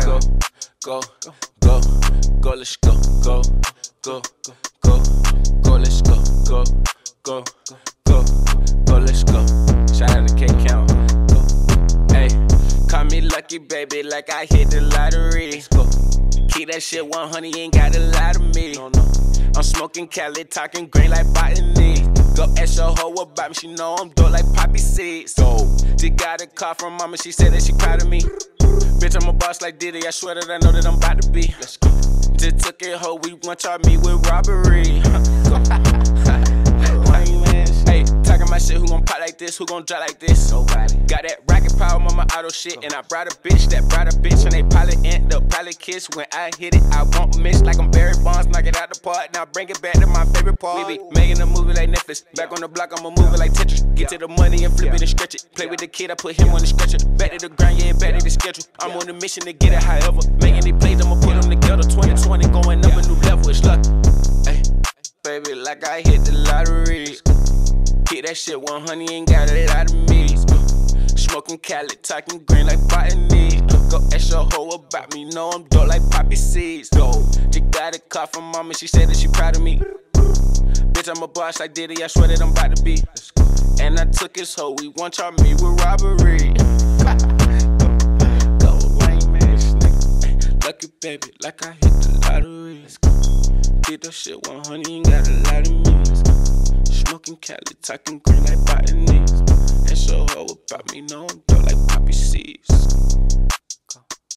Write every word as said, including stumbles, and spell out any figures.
go, go, go, go, let's go, go, go, go, go, let's go, go, go, go, go, let's go. Shout out to K Count. Hey, call me lucky, baby, like I hit the lottery. Let's go. Keep that shit one hundred, ain't got a lot of me. No, no. I'm smoking Cali, talking green like botany. Go ask your hoe about me, she know I'm dope like poppy seeds. So, just got a call from mama, she said that she proud of me. Bitch, I'm a boss like Diddy, I swear that I know that I'm about to be. Let's go. Just took it, hoe, we want y'all me with robbery. Hey, talking my shit, who gon' pop like this, who gon' drop like this? Nobody. Got that rocket power on my auto shit, and I brought a bitch that brought a bitch, and they probably end up probably kiss. When I hit it, I won't miss like I'm Barry Bonds, knock it out the park. Now bring it back to my favorite part. We be making a movie like Netflix, back on the block, I'ma move it like Tetris. Get to the money and flip it and stretch it. Play with the kid, I put him on the stretcher. Back to the grind, yeah, back to the schedule. I'm on a mission to get it, however. Making these plays, I'ma put them together. twenty twenty going up a new level, it's lucky. Ay, baby, like I hit the lottery. Keep that shit one hundred, ain't got a lot of me. Smoking Cali, talking green like botany. Go ask your hoe about me, know I'm dope like poppy seeds. Go, just got a call from mama, she said that she proud of me. Bitch, I'm a boss like Diddy, I swear that I'm about to be. And I took his hoe, we want y'all me with robbery. Go, lame ass nigga. Lucky baby, like I hit the lottery. Keep that shit one hundred, ain't got a lot of me. Smoking Cali, talking green like botany. And so hoe about me, know I'm dope like poppy seeds.